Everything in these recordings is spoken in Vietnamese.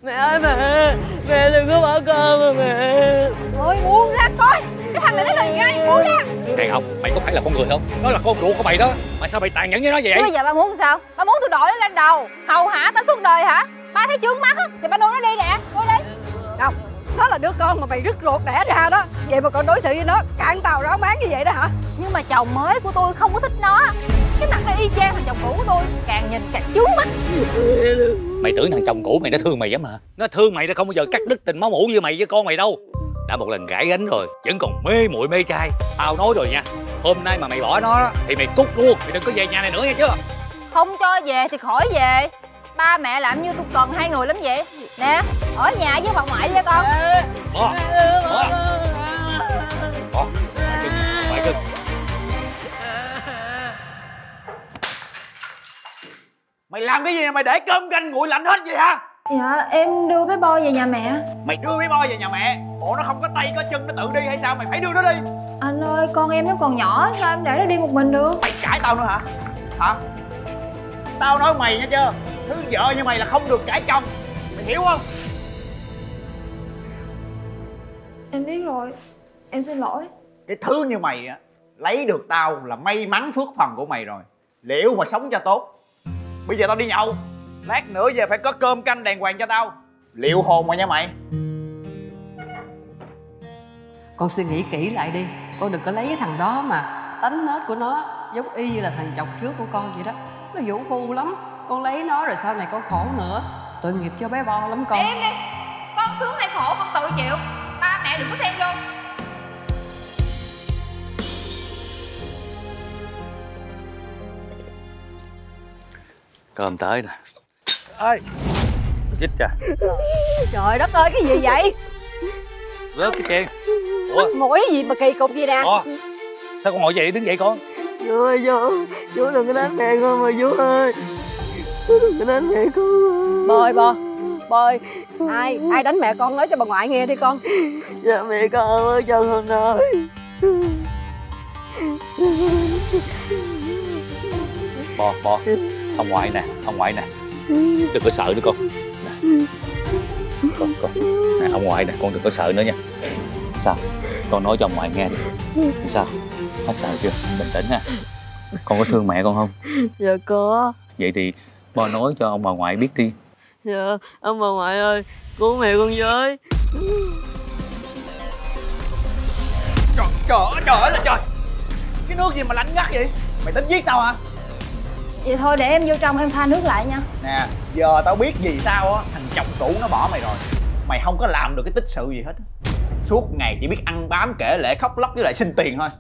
Mẹ ơi mẹ, mẹ đừng có bỏ con mà mẹ. Ôi buông ra coi, cái thằng này nó là gai, buông ra. Đàn ông, mày có phải là con người không? Nó là con ruột của mày đó, mà sao mày tàn nhẫn với nó vậy? Chứ bây giờ ba muốn sao? Ba muốn tôi đội nó lên đầu hầu hạ tao suốt đời hả? Ba thấy chướng mắt á thì ba nuôi nó đi nè, nuôi đi. Không, nó là đứa con mà mày rứt ruột đẻ ra đó, vậy mà còn đối xử với nó cạn tàu ráo máng như vậy đó hả? Nhưng mà chồng mới của tôi không có thích nó, cái mặt nó y chang thằng chồng cũ của tôi, càng nhìn càng chướng mắt. Mày tưởng thằng chồng cũ mày nó thương mày lắm hả? Nó thương mày, nó không bao giờ cắt đứt tình máu mủ như mày với con mày đâu. Đã một lần gãi gánh rồi, vẫn còn mê muội mê trai. Tao nói rồi nha, hôm nay mà mày bỏ nó thì mày cút luôn, mày đừng có về nhà này nữa nghe chưa? Không cho về thì khỏi về. Ba mẹ làm như tôi cần hai người lắm vậy. Nè, ở nhà với bà ngoại đi con. Bỏ, bỏ, ngoại cưng. Mày làm cái gì mà mày để cơm canh nguội lạnh hết vậy hả? Dạ em đưa bé Bo về nhà mẹ. Mày đưa bé Bo về nhà mẹ? Bộ nó không có tay có chân nó tự đi hay sao? Mày phải đưa nó đi. Anh ơi, con em nó còn nhỏ, sao em để nó đi một mình được? Mày cãi tao nữa hả? Hả? Tao nói mày nha chưa? Thứ vợ như mày là không được cãi chồng. Mày hiểu không? Em biết rồi, em xin lỗi. Cái thứ như mày á, lấy được tao là may mắn phước phần của mày rồi. Liệu mà sống cho tốt. Bây giờ tao đi nhậu, lát nữa về phải có cơm canh đàng hoàng cho tao. Liệu hồn mà nha mày. Con suy nghĩ kỹ lại đi, con đừng có lấy cái thằng đó mà tánh nết của nó giống y như là thằng chồng trước của con vậy đó. Nó vũ phu lắm, con lấy nó rồi sau này con khổ nữa. Tội nghiệp cho bé Bo lắm con. Im đi, con sướng hay khổ con tự chịu. Ba mẹ đừng có xen vô. Cơm tới nè. Ê, chích kìa. Trời đất ơi, cái gì vậy? Rớt cái chén. Ủa? Mũi gì mà kỳ cục gì nè? Ủa? Sao con ngồi vậy, đứng dậy con. Chú ơi chú đừng có đánh mẹ con mà chú ơi. Chú đừng có đánh mẹ con. Bo ơi, ai đánh mẹ con nói cho bà ngoại nghe đi con. Dạ mẹ con ơi, cho con nói. Bo, ông ngoại nè, đừng có sợ nữa con. Con nè, ông ngoại nè, con đừng có sợ nữa nha. Sao? Con nói cho ông ngoại nghe đi. Sao? Hết sợ chưa? Bình tĩnh ha. Con có thương mẹ con không? Dạ có. Vậy thì Bo nói cho ông bà ngoại biết đi. Dạ, ông bà ngoại ơi, cứu mẹ con với. Trời ơi là trời. Cái nước gì mà lạnh ngắt vậy? Mày tính giết tao hả? Vậy thôi để em vô trong em pha nước lại nha. Nè, giờ tao biết vì sao á, thằng chồng cũ nó bỏ mày rồi. Mày không có làm được cái tích sự gì hết. Suốt ngày chỉ biết ăn bám kể lể khóc lóc với lại xin tiền thôi.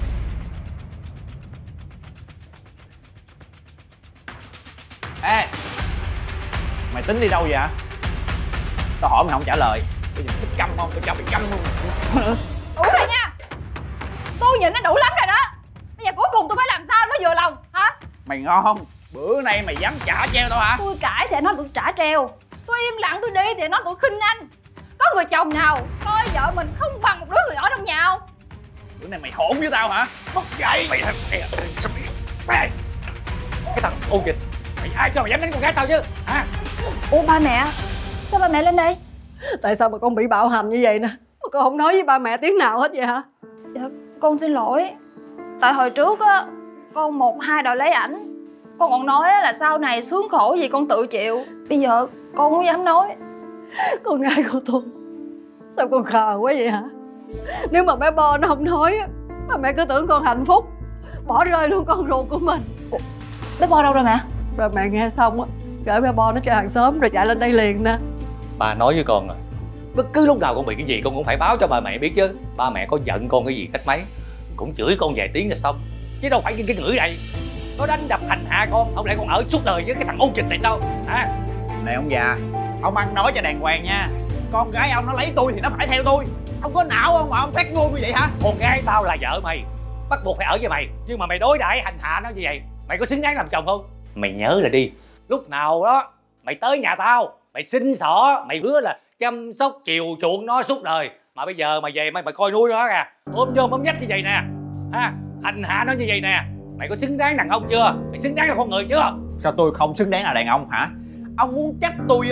Ê, mày tính đi đâu vậy hả? Tao hỏi mày không trả lời. Bây giờ thích câm không? Tao cho mày câm luôn. Đủ rồi nha. Tôi nhìn nó đủ lắm rồi đó. Bây giờ cuối cùng tôi phải làm sao mới vừa lòng hả? Mày ngon không? Bữa nay mày dám trả treo tao hả? Tôi cãi thì nó tụi trả treo, tôi im lặng tôi đi thì nó tụi khinh anh. Có người chồng nào coi vợ mình không bằng một đứa người ở trong nhà không? Bữa nay mày hỗn với tao hả? Mất dậy mày. Cái thằng ô dịch, mày ai cho mày dám đánh con gái tao chứ hả? Ủa ba mẹ, sao ba mẹ lên đây? Tại sao mà con bị bạo hành như vậy nè? Mà con không nói với ba mẹ tiếng nào hết vậy hả? Dạ, con xin lỗi. Tại hồi trước á, con 1-2 đòi lấy ảnh. Con còn nói là sau này sướng khổ gì con tự chịu. Bây giờ con không dám nói. Con ngại con tôi. Sao con khờ quá vậy hả? Nếu mà bé Bo nó không nói á, ba mẹ cứ tưởng con hạnh phúc, bỏ rơi luôn con ruột của mình. Bé Bo đâu rồi mẹ? Ba mẹ nghe xong á, gửi bé Bo nó cho hàng xóm rồi chạy lên đây liền nè. Bà nói với con rồi, bất cứ lúc nào con bị cái gì con cũng phải báo cho ba mẹ biết chứ. Ba mẹ có giận con cái gì cách mấy cũng chửi con vài tiếng là xong, chứ đâu phải cái ngữ này. Nó đánh đập hành hạ con, không lẽ con ở suốt đời với cái thằng ôn dịch này sao hả? Này ông già, ông ăn nói cho đàng hoàng nha. Con gái ông nó lấy tôi thì nó phải theo tôi. Ông có não không mà ông phát ngôn như vậy hả? Con gái tao là vợ mày, bắt buộc phải ở với mày. Nhưng mà mày đối đãi hành hạ nó như vậy, mày có xứng đáng làm chồng không? Mày nhớ là đi, lúc nào đó mày tới nhà tao, mày xin xỏ, mày hứa là chăm sóc chiều chuộng nó suốt đời. Mà bây giờ mày về mày coi nuôi nó kìa, ôm vô ôm nhách như vậy nè ha, hành hạ nó như vậy nè. Mày có xứng đáng đàn ông chưa? Mày xứng đáng là con người chưa? Sao tôi không xứng đáng là đàn ông hả? Ông muốn trách tôi á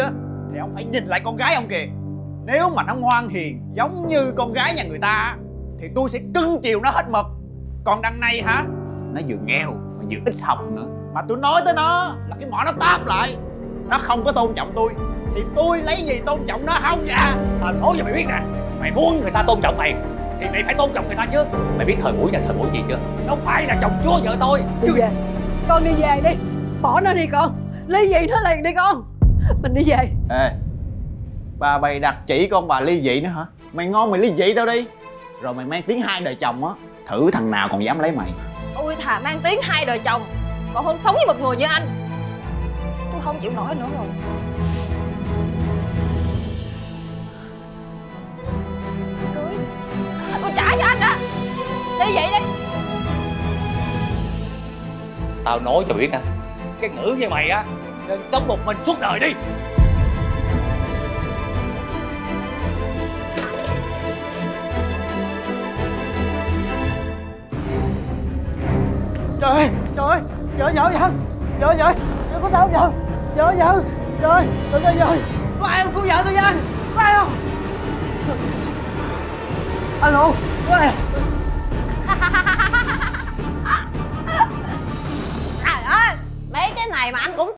thì ông phải nhìn lại con gái ông kìa. Nếu mà nó ngoan hiền giống như con gái nhà người ta thì tôi sẽ cưng chiều nó hết mực. Còn đằng này hả, nó vừa nghèo mà vừa ít học nữa. Mà tôi nói tới nó là cái mỏ nó táp lại. Nó không có tôn trọng tôi thì tôi lấy gì tôn trọng nó không vậy? Tao nói cho mày biết nè, mày muốn người ta tôn trọng mày thì mày phải tôn trọng người ta chứ. Mày biết thời buổi này thời buổi gì chưa? Nó phải là chồng chúa vợ tôi. Đi về. Con đi về đi. Bỏ nó đi con. Ly dị nó liền đi con. Mình đi về. Ê, bà bày đặt chỉ con bà ly dị nữa hả? Mày ngon mày ly dị tao đi. Rồi mày mang tiếng 2 đời chồng á, thử thằng nào còn dám lấy mày. Tôi thà mang tiếng 2 đời chồng còn hơn sống với một người như anh. Tôi không chịu nổi nữa rồi. Cưới tôi trả cho anh đó. Đi vậy đi. Tao nói cho biết á, cái ngữ như mày á nên sống một mình suốt đời đi. Trời ơi, trời ơi, vợ có sao không vợ? Vợ, trời, tự nhiên vợ, có ai không cứu vợ tôi với anh, có ai không? Alo, có ai? Trời ơi, mấy cái này mà anh cũng